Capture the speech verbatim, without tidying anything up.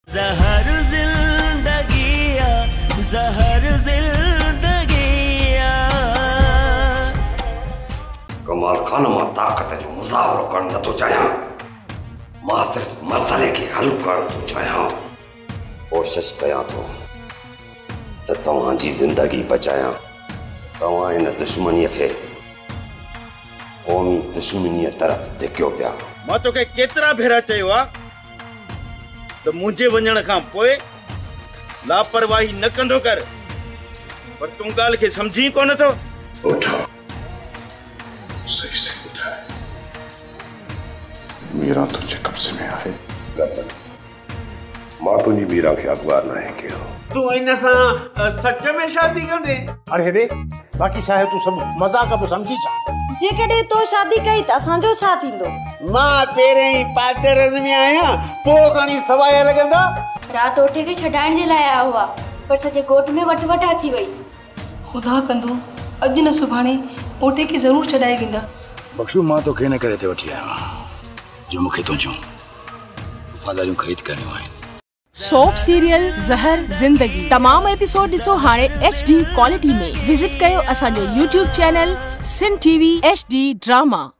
ज़हर ज़िंदगिया ज़हर ज़िंदगिया कमाल खान मां ताकत जो मुज़ाहरो करण नथो चाहियां, मां सिर्फ मसले के हल करण थो चाहियां। कोशिश कयां थो त तव्हांजी ज़िंदगी बचायां। तव्हां इन दुश्मनीअ खे क़ौमी दुश्मनीअ तरफ़ धिकियो पिया। मां तोखे केतिरा भेरा चयो आहे त मुंहिंजे वञण खां पोइ लापरवाही न कंदो कर, पर तूं ॻाल्हि खे सम्झी कोन थो। उठो, सही से उठाए। मीरा तुझे कब्जे में आहे। मां तुझी मीरा के अखबार ना है कयो। तू इन सां सच में शादी कंदे? अरे हेडे बाकी शायद तू सब मजाक अब समझी चा। जे कदे तो शादी कई त असांजो छा थींदो? मां पहिरें ई पातरनि में आहियां, पोइ खणी सवाइ लॻंदा। रात ओठे के छडाइण जे लाइ आया हुआ, पर सॼे ॻोठ में वट वटा थी वई। खुदा कंदो अॼु न सुभाणे ओठे के ज़रूर छडाए वेंदा। बख्शू, मां तो कहने करे ते वठी आया जो मूंखे तुंहिंजूं वफ़ादारियूं ख़रीद करणियूं आहिनि। सोप सीरियल ज़हर ज़िंदगी तमाम एपिसोड ॾिसो हाणे एच डी क्वालिटी में। विजिट कयो असांजो यूट्यूब चैनल सिन टीवी एच डी ड्रामा।